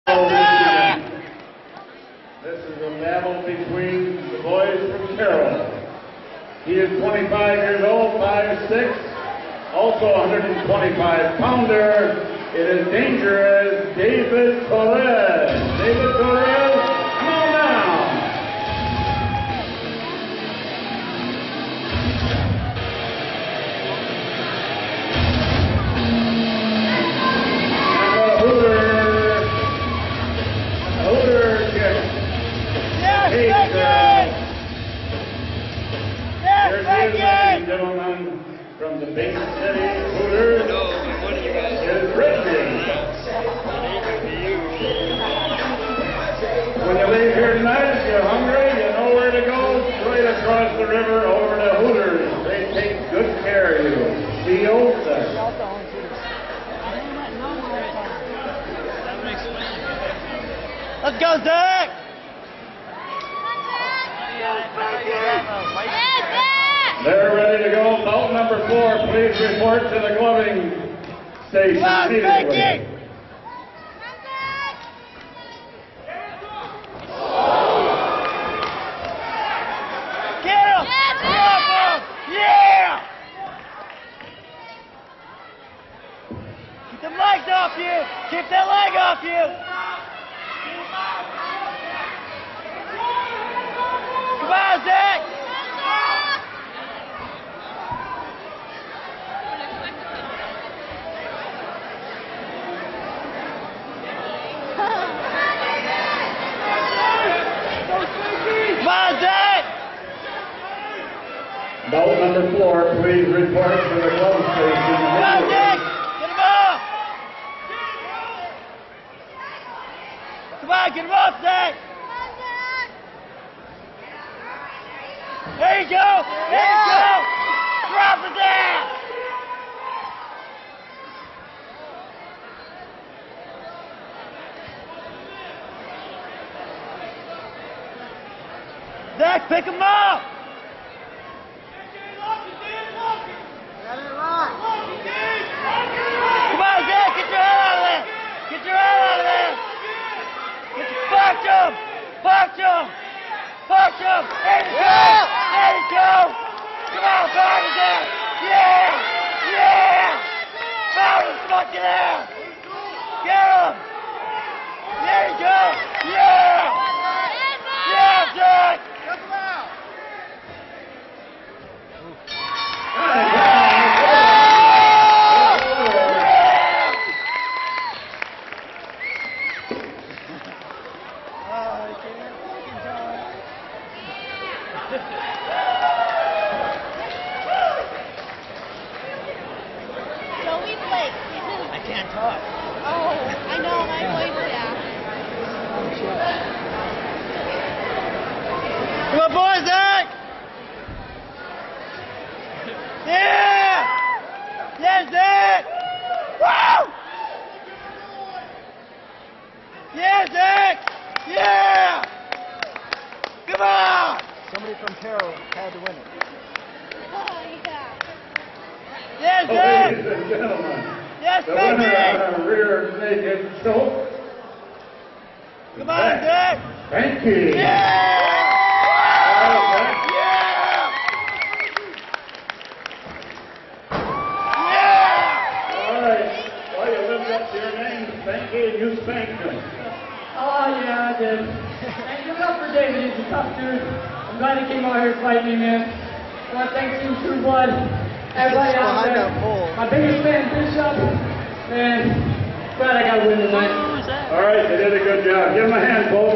This is a battle between the boys from Carroll. He is 25 years old, 5'6", also 125-pounder. It is dangerous, David Torrez. David Torrez, come on down. And a hooter kick. Yes, Here's the ladies and gentlemen from the big city Hooters. Is Brittany. When you leave here tonight, if you're hungry, you know where to go. Straight across the river over to Hooters. They take good care of you. See you there. Let's go, Zach! They're ready to go. Bout number 4, please report to the gloving station immediately. Get him! Yeah! Keep them legs off you! Keep that leg off you! Come on, Zach! Come on, Zach! Bout number 4, please report to the glove station. Come on, Zach! Get him off! Come on, get him off, Zach! There you go! There you go! Drop it down! Zach, pick him up! Come on, Zach, get your head out of there! Get your head out of there! Get your punch him! Punch him! Punch him! There you go! There you go! Come on, pound him down! Yeah! Yeah! Pound him, punch it out! Get him! There you go! Yeah! Yeah, Zach! I can't talk. Oh, I know, my voice, yeah. Come on, boys, Zach! Yeah! Yeah, Zach! Woo! Yeah, Zach! Yeah! Come on! Somebody from Carroll had to win it. Oh, yeah. Yeah, Zach! Ladies and gentlemen, Yes, the winner baby! on a rear naked choke. Come on, Zach! Spanke. Yeah! You spanked him. Oh, yeah, I did. And give it up for David. He's a tough dude. I'm glad he came out here to fight me, man. I want to thank Team True Blood. Everybody out there. My biggest fan, Bishop. Man, glad I got a win tonight. All right, they did a good job. Give him a hand, folks.